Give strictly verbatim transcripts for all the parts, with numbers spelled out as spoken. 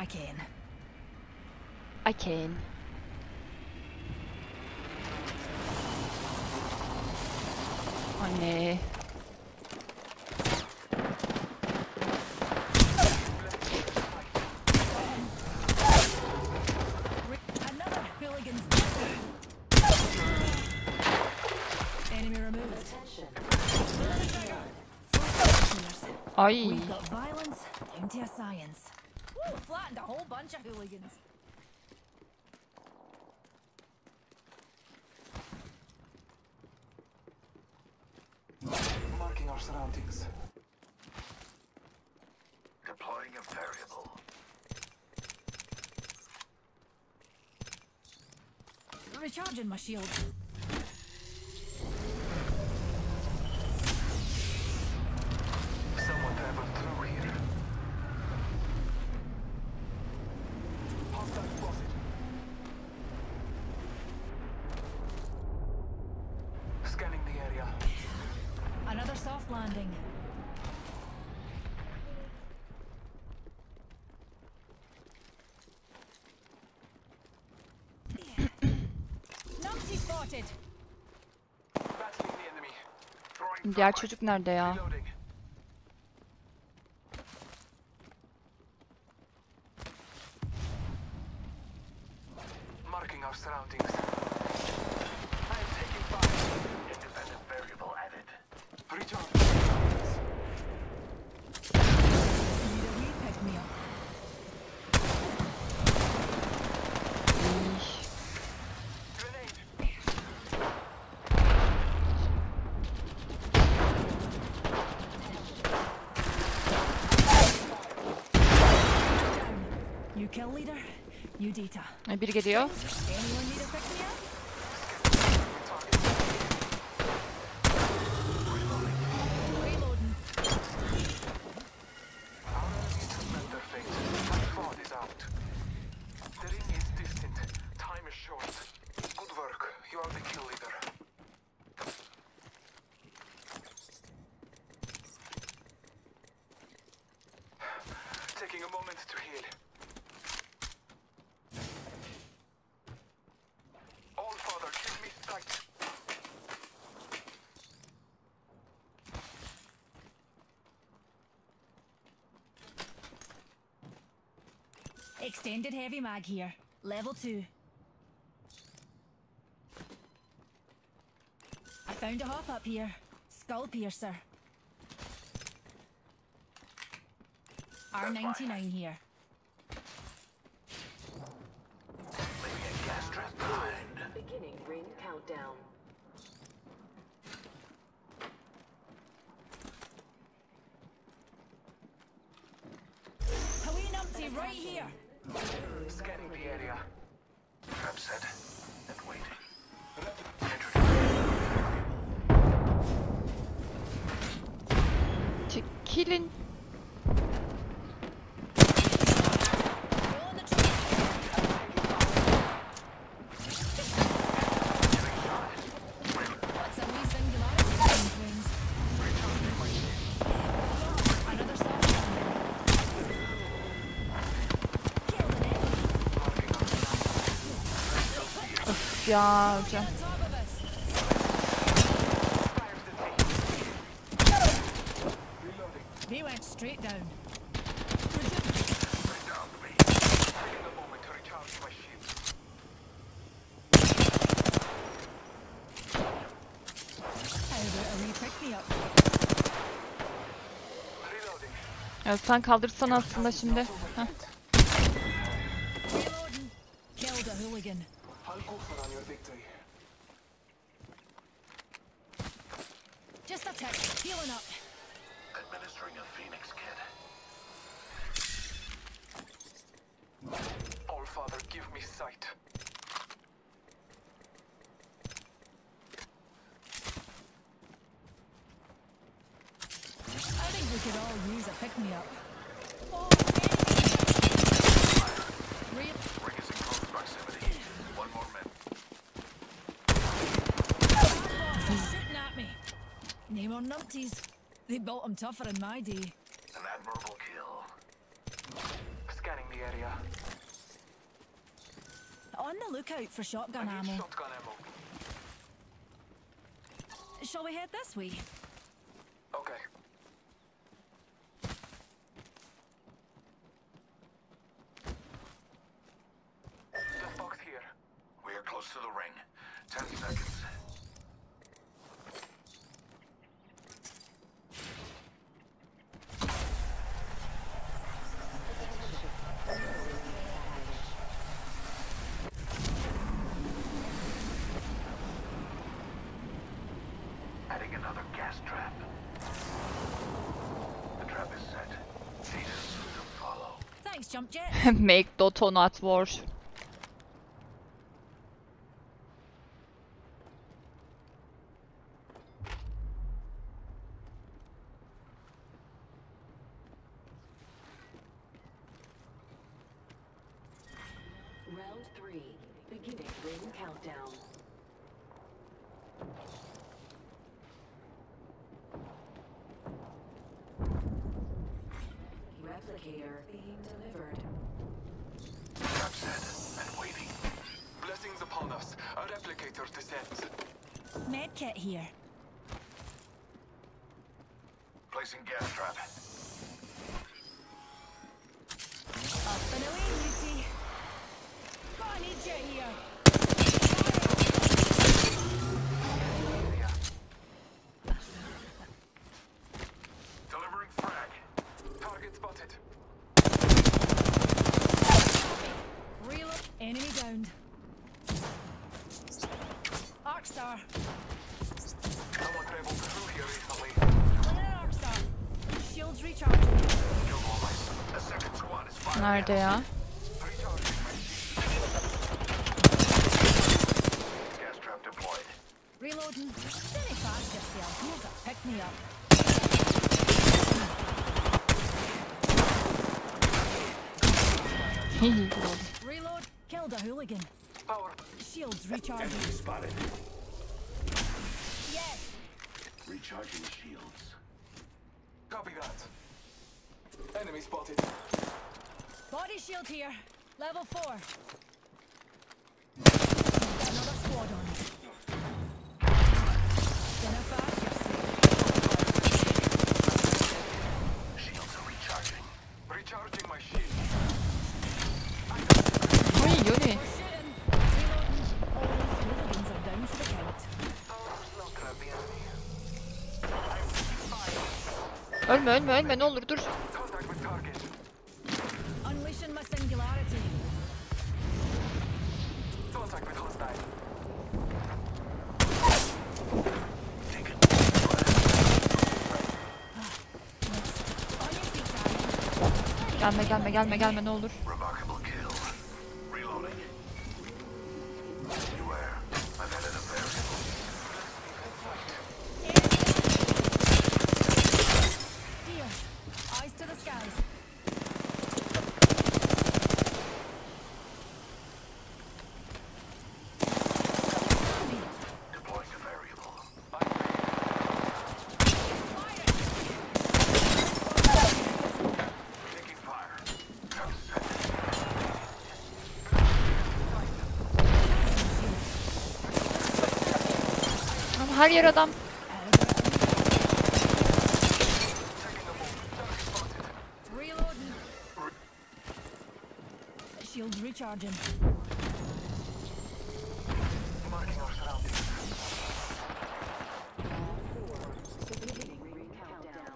can. I can. Anne. Another hooligan's enemy removed. Ay. We've got violence down to a science. Woo, flattened a whole bunch of hooligans. Marking our surroundings. Deploying a variable. Recharging my shield. Someone traveled through here. Hostile spotted. Scanning the area. Another soft landing. Numpty spotted. Battling the enemy. Throwing Diğer thermite. çocuk nerede ya? Reloading. Marking our surroundings. I am taking fire. Independent variable added. Recharge. Need a wee pick me up. İy. Grenade. Down. You kill leader. You data. Ay, biri geliyor. Anyone need a pick me up? Reloading. Our enemies have met their fate. My thought is out. The ring is distant. Time is short. Good work. You are the kill leader. Taking a moment to heal. All Father, give me sight. Extended heavy mag here. Level two. I found a hop up here. Skull piercer. R ninety-nine here. Leaving a gas trap behind. Beginning ring countdown. Halloween Umpty right here. Scanning the area. Trap set and waiting. Çekilin. Roll in the tree. What's a wee singularity in wings? Another soft landing. Killed an enemy. Of ya hocam. On top of us. Reloading. They went straight down. Down me. Taking a moment to recharge my shield. How about a wee pick me up? Reloading. Ya sen kaldırsan aslında şimdi. Heh. Reloading. Killed a hooligan. I'll go for on your victory. Just a tick. Healing up. Administering a Phoenix kit. All Father, give me sight. I think we could all use a pick me up. Oh, Real. Ring is in close proximity. One more minute. He's shooting at me. Name on numpties. They built them tougher in my day. An admirable kill. Scanning the area. On the lookout for I shotgun need ammo. shotgun ammo. Shall we head this way? Okay. Death box here. We are close to the ring. Ten seconds. Adding another gas trap. The trap is set. Jesus will follow. Thanks, Jump Jet. Make Dota not war. Round three, beginning ring countdown. Replicator being delivered. Trap set and waiting. Blessings upon us. A replicator descends. Medkit here. Placing gas trap. Up and away, Newty. Got an jet here. Delivering frag. Target spotted. Reload. Enemy downed. Arcstar. Someone traveled through here recently. Clear an Arcstar. Shields recharging. Killed all my. The second squad is firing. Nerede ya? Recharging my shield. Gas trap deployed. Reloading. Very fast yourself. Here's a pick me up. Reload. Killed a hooligan. Power. Shields recharging. Spotted. Yes. Recharging shields. Copy that. Enemy spotted. Body shield here. Level four. Got another squad on it. Dinner fast yourself. Shields are recharging. Recharging my shield. Uy Yuri. We're shooting. Reloading. All these hooligans are down for the count. Power's not grab the enemy. I'm fine. Ölme ölme ölme ne olur dur. Contact with target. Unleashing my singularity. Contact with hostile. Taken. On your feet, darling. Gelme gelme gelme gelme ne olur. Remarkable kill. Reloading. Beware. I've added a variable. Dear. Eyes to the skies. Deploying a variable. Taking fire. Trap set. Ama her yer adam. Reloading. Shields recharging. Marking our surroundings. Beginning ring countdown.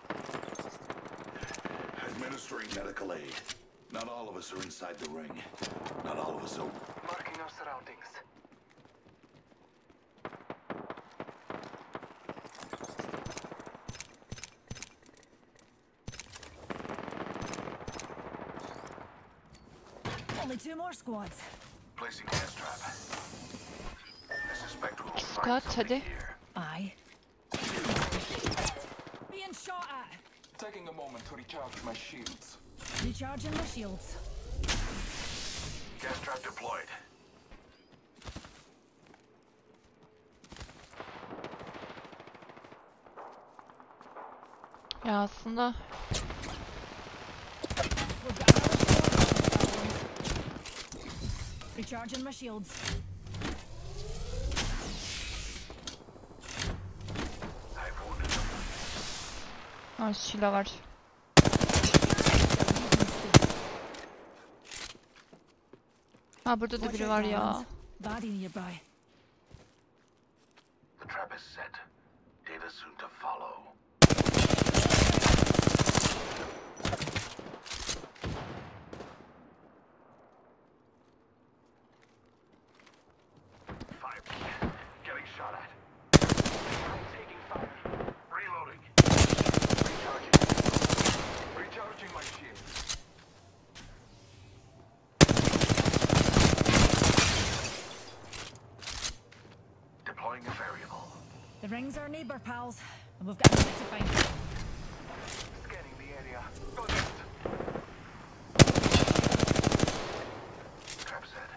Administering medical aid. Not all of us are inside the ring. Not all of us are. Marking our surroundings. Only two more squads. Placing gas trap. I suspect we'll Squad, find something hadi. here. Aye. Being shot at. Taking a moment to recharge my shields. Recharging my shields. Gas trap deployed. Ya aslında We've got another squad Recharging my shields. I've wounded them. Ha silah var. Ha burada da Watch biri out, var ya. Darlings. Body nearby. The trap is set. Data soon to follow. Five. Getting shot at. I'm taking fire. Reloading. Recharging. Recharging my shield. Deploying a variable. The ring's our neighbor, pals, and we've got a minute to find it. Scanning the area. Go left. Trap set.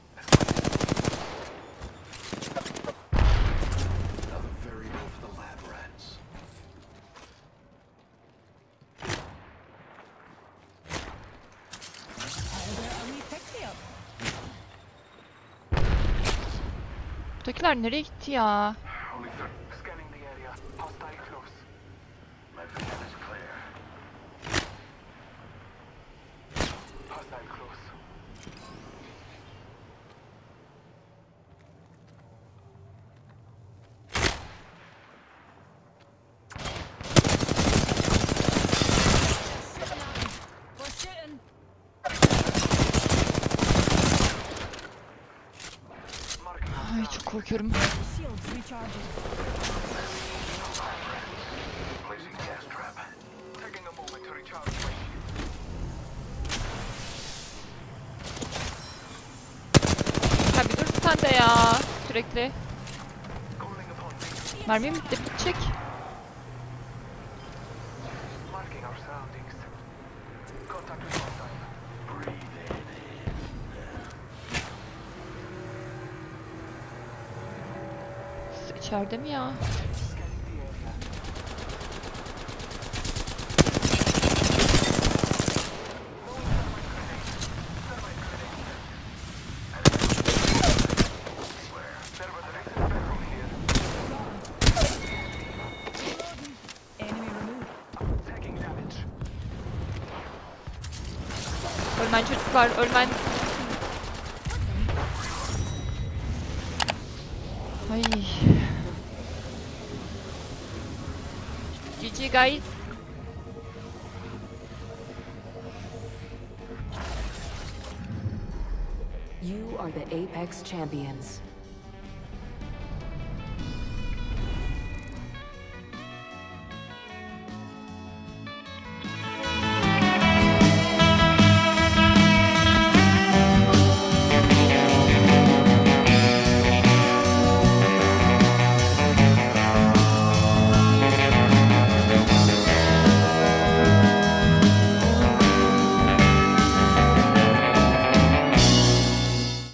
Another variable for the lab rats. Hold out a wee pick-me-up. Buradakiler nereye gitti ya? Only third. Scanning the area. Hostile close. My vision is clear. Hostile close. We're shooting. Marking our Ay çok korkuyorum. Shields recharging. Placing gas trap. taking a moment to recharge my shield. Ha bir dur sen de ya. Sürekli. Calling upon me. Mermim bitti, bitecek. Marking our surroundings. Contact with hostile. Breathe in. İçeride mi ya? Scanning the area. There was an exit barrel here. Enemy removed. Taking damage. Ölmen çocuklar, ölmen. Ay. G G guys. You are the Apex champions.